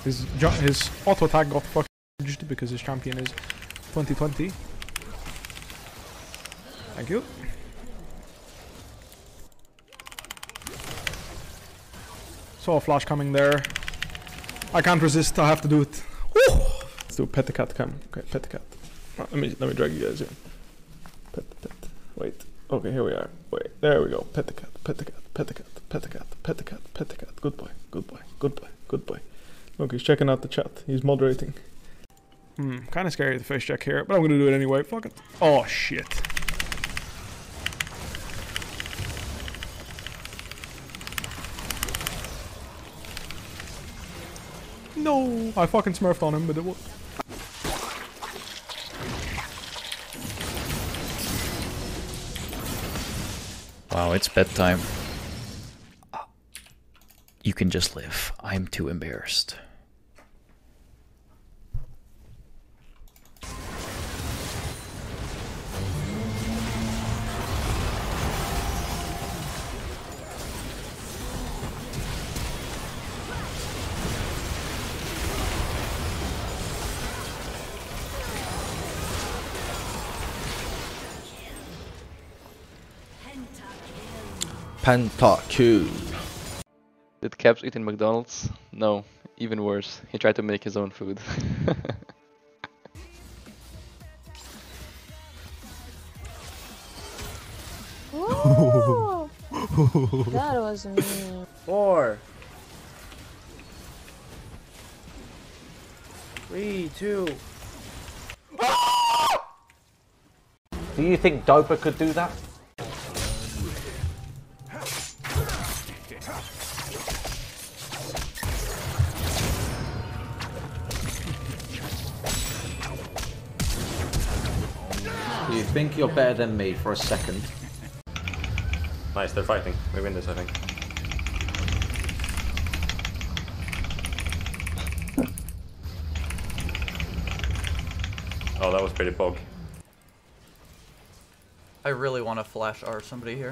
His auto attack got fucked because his champion is 2020. Thank you. Saw a flash coming there. I can't resist. I have to do it. Woo! Let's do pet the cat cam. Okay, pet the cat. Let me drag you guys in. Pet. Wait. Okay, here we are. Wait, there we go. Pet the cat. Pet the cat. Pet the cat. Pet the cat. Pet the cat. Pet the cat. Good boy. Good boy. Good boy. Good boy. Look, he's checking out the chat. He's moderating. Kind of scary the face check here, but I'm gonna do it anyway. Fuck it. Oh shit. No, I fucking smurfed on him, but it was. Wow, it's bedtime. You can just live. I'm too embarrassed. Pentakill. Did Caps eat in McDonald's? No, even worse. He tried to make his own food. Ooh, that was mean. 4, 3, 2. Do you think Dopa could do that? You think you're better than me for a second. Nice, they're fighting. We win this, I think. Oh, that was pretty pog. I really want to flash R somebody here.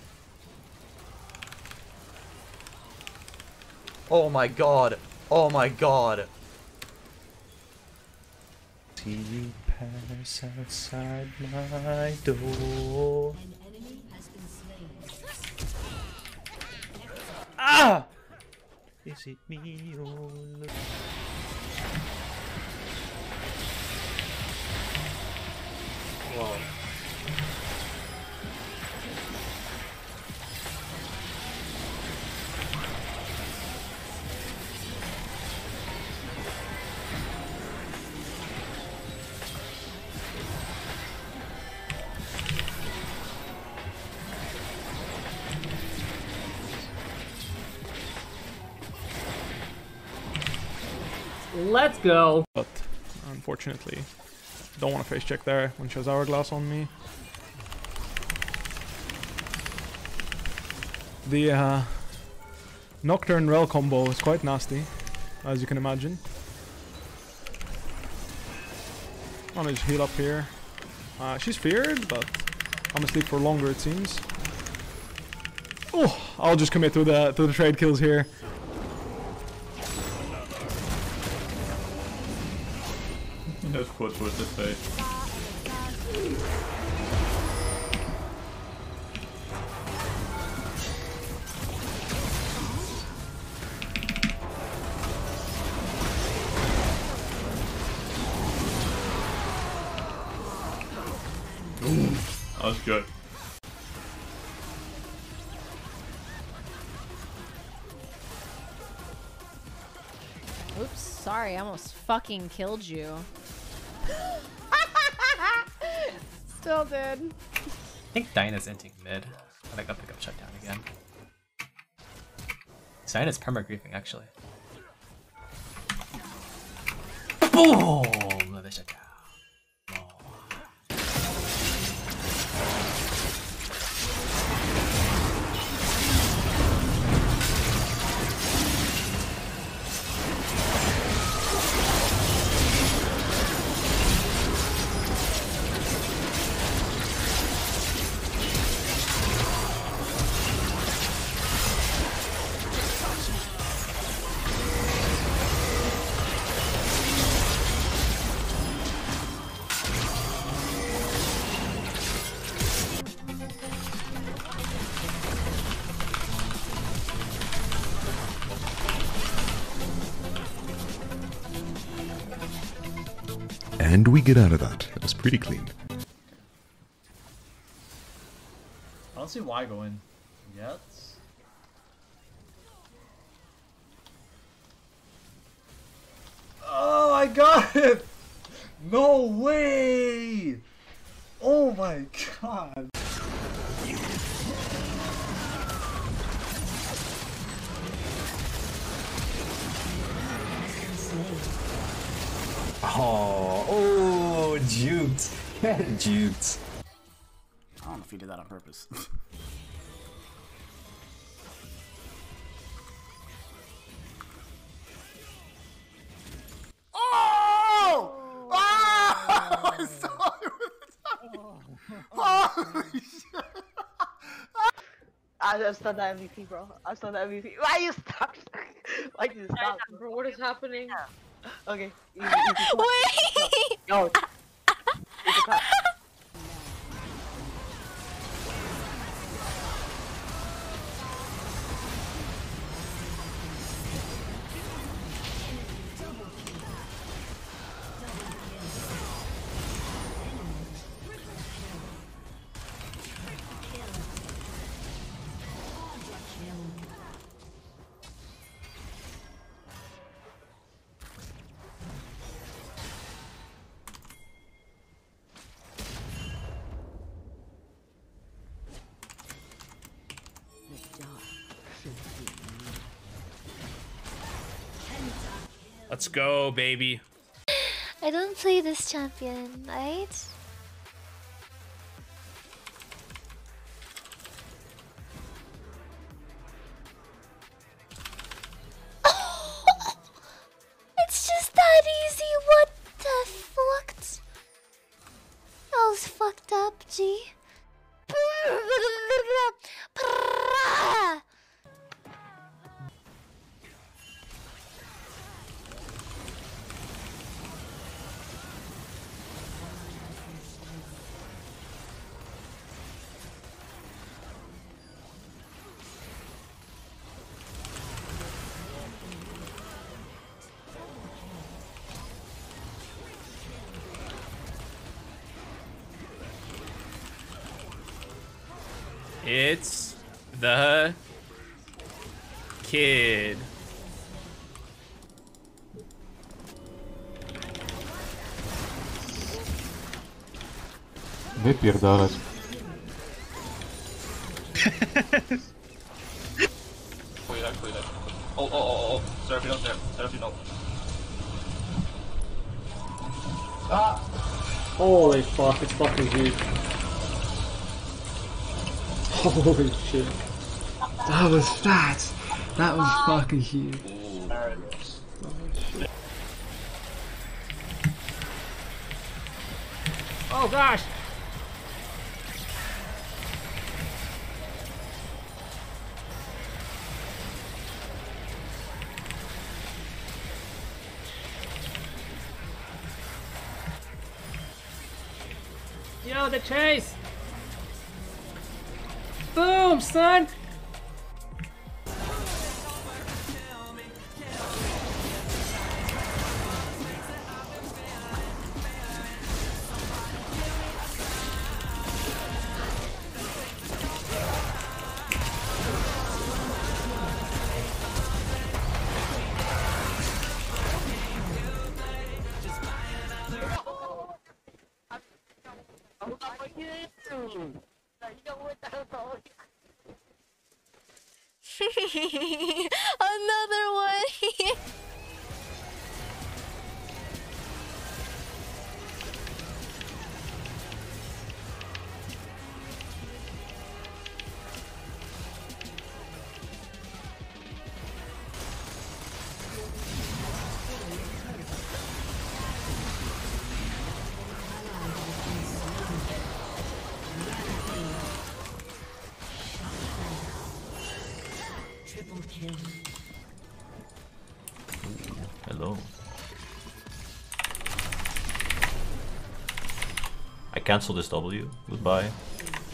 Oh my god. Oh my god. See you pass outside my door. Ah! Is it me or look? Whoa. Let's go. But unfortunately, don't want to face check there when she has hourglass on me. The Nocturne Rel combo is quite nasty, as you can imagine. I'm gonna just heal up here. She's feared, but I'm gonna sleep for longer it seems. Oh, I'll just commit to the trade kills here. Those quads was this way. That was good. Oops, sorry, I almost fucking killed you. Still did. I think Dinah's inting mid. I think I'll pick up shutdown again. Dinah's perma-griefing actually. Boom! Another shutdown. And we get out of that. That was pretty clean. I don't see why going yet. Oh, I got it! No way! Oh my god! Oh, juked. Juked. I don't know if he did that on purpose. Oh! Oh! I saw it! Holy shit! I just done the MVP, bro. I just done the MVP. Why you stop? Why you stop? Bro, what is happening? Okay. Wait! No. Let's go, baby. I don't play this champion, right? It's just that easy, what the fuck? That was fucked up, G. It's the kid. Wypierdalać. Oh, Seraphine up there. Seraphine up. Ah! Holy fuck, it's fucking huge. Holy shit. That was fat. That was fucking huge. Oh gosh! Yo, the chase! Boom, son! Another one! Hello. I cancel this W. Goodbye.